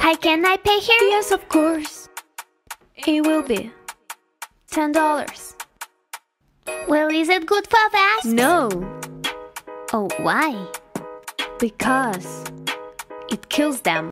Hi, can I pay here? Yes, of course. It will be $10. Well, is it good for fast? No, Oh, why? because it kills them.